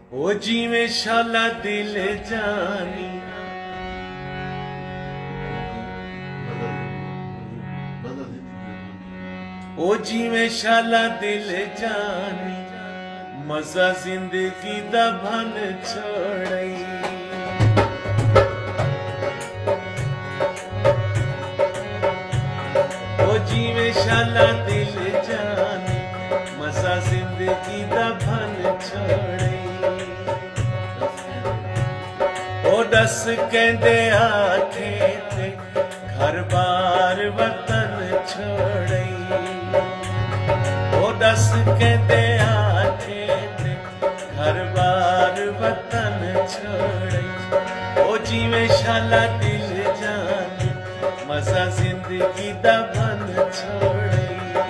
ओ जीवे शाला दिल जानी ओ जीवे शाला दिल जानी मजा जिंदगी दा भन छोड़ई ओ जीवे शाला दिल जानी मजा जिंदगी दा भन छोड़ई ओ दस कहंदे आखे ते घर बार वतन छोड़ई ओ दस कहंदे आखे ते घर बार वतन छोड़ई ओ जीवे शाला दिल जानी मजा जिंदगी दा भन छोड़ई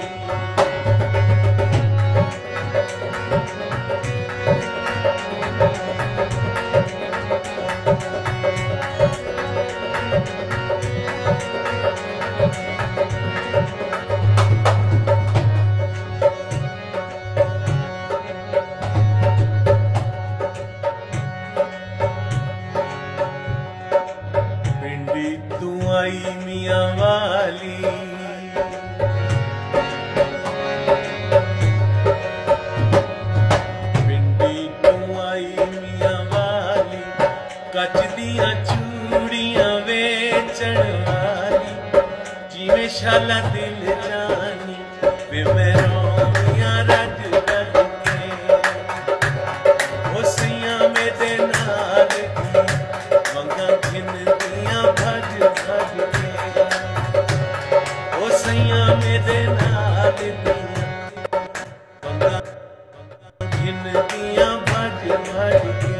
तू आई मियां वाली पिंडी तू आई मियां वाली कच दियां चूड़ियां वेचण वाली जिवें शाला दिल जानी वे मैं रोमियां रज रज के ओ सैयां मेरे नाल मंगा घिन दियां भज भज के ओ सैयां मेरे नाल दियां मंगा घिन दियां भज भज के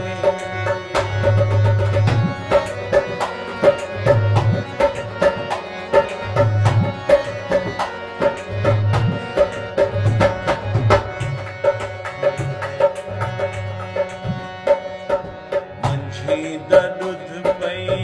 मंझी दा दुध पई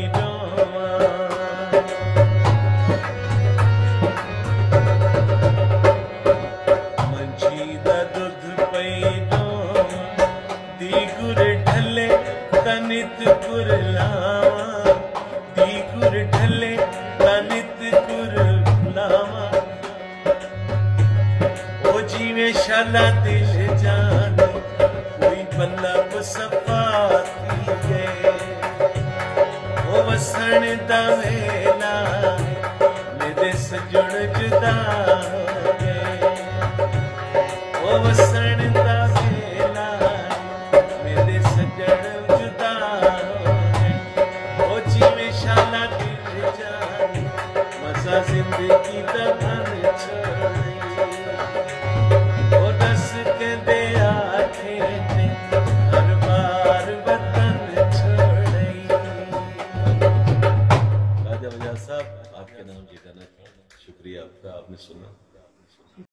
मंझी दा दुध पई दी गुर ढले तनित गुर लावा दी गुर ढले तनित गुर लावा ओ जीवे शाला दिल जानी कोई बल्लभ सफाती है ओ वसण दा वेला मेरे सजण जुदा हो गए ओ वसण दा वेला मेरे सजण जुदा हो गए ओ जीवे शाला दिल जानी मजा जिंदगी दा भन छोड़ई ओ दस कहंदे आखे ते हर बार वतन छोड़ई। राजा वजाज साहब आपके नाम जी गाना शुक्रिया आपका, आपने सुना।